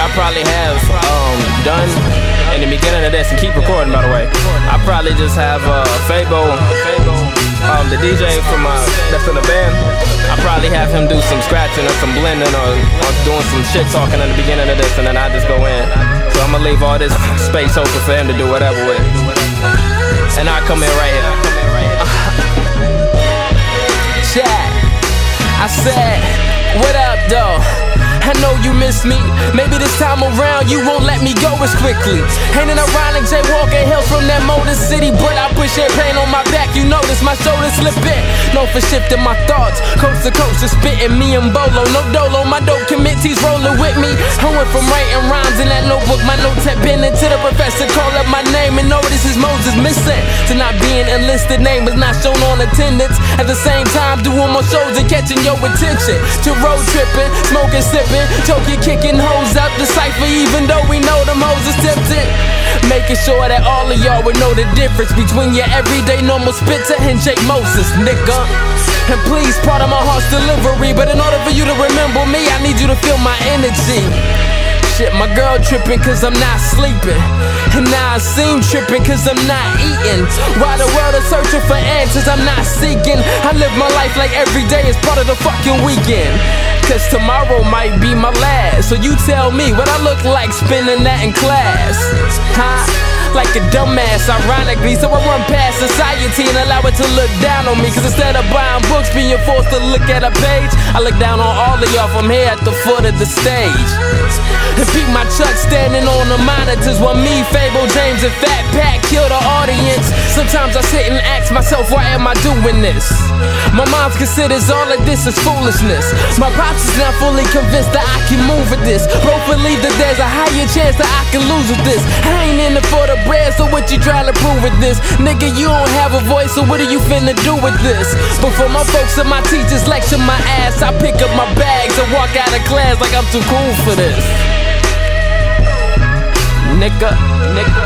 I probably have done in the beginning of this, and keep recording by the way, I probably just have Fabo, the DJ from that's in the band. I probably have him do some scratching or some blending or doing some shit talking in the beginning of this, and then I just go in. So I'm gonna leave all this space open for him to do whatever with, and I come in right here. Chat, I said, what up though? I know you miss me. Maybe this time around you won't let me go as quickly. Ain't an ironic jaywalking hills from that Motor City, but I put champagne on my back. You notice my shoulders slipping. Known for shifting my thoughts, coast to coast, just spitting me and Bolo. No dolo, my dope committees rolling with me. I went from writing rhymes in that notebook, my notes had been into the professor, call up my name and notice is Moses missing. To not being enlisted, name is not shown on attendance. At the same time, doing more shows and catching your attention. To road tripping, smoking, sipping, choking, kicking hoes up the cypher, even though we know them hoes is tempted. Making sure that all of y'all would know the difference between your everyday normal spitter and Jake Moses, nigga. And please, pardon my heart's delivery, but in order for you to remember me, I need you to feel my energy. Shit, my girl tripping cause I'm not sleeping, and now I seem tripping cause I'm not eating. While the world is searching for answers, I'm not seeking. I live my life like every day is part of the fucking weekend, cause tomorrow might be my last. So you tell me what I look like spending that in class, huh? Like a dumbass, ironically. So I run past society and allow it to look down on me, cause instead of buying books, being forced to look at a page, I look down on all of y'all from here at the foot of the stage. And peep my Chuck standing on the monitors while me, Fabo, James, and Fat Pat kill the audience. Sometimes I sit and ask myself, why am I doing this? My mom considers all of this is foolishness. My pops is not fully convinced that I can move with this. Both believe that there's a higher chance that I can lose with this. I ain't in it for the bread, so what you trying to prove with this? Nigga, you don't have a voice, so what are you finna do with this? But for my folks and my teachers lecture my ass, I pick up my bags and walk out of class like I'm too cool for this. Nigga, nigga.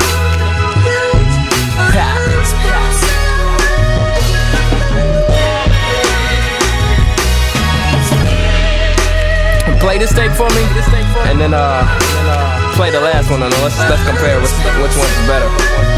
Play this tape for me, and then play the last one, and let's compare which one's better.